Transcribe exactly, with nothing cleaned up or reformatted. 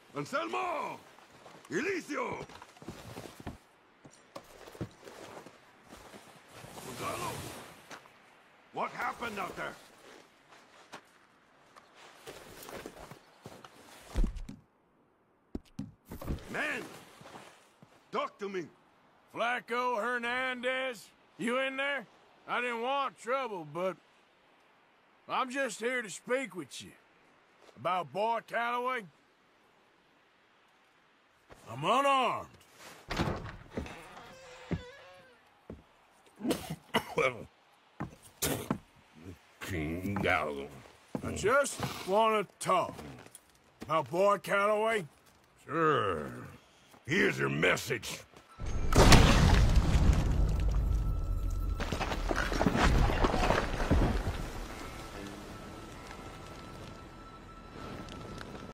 Anselmo! Elicio! Gonzalo! What happened out there? Man! Talk to me! Flaco Hernandez? You in there? I didn't want trouble, but... I'm just here to speak with you. About Boy Calloway? I'm unarmed. Well, King Gallo. I just want to talk. About Boy Calloway? Sure. Here's your message.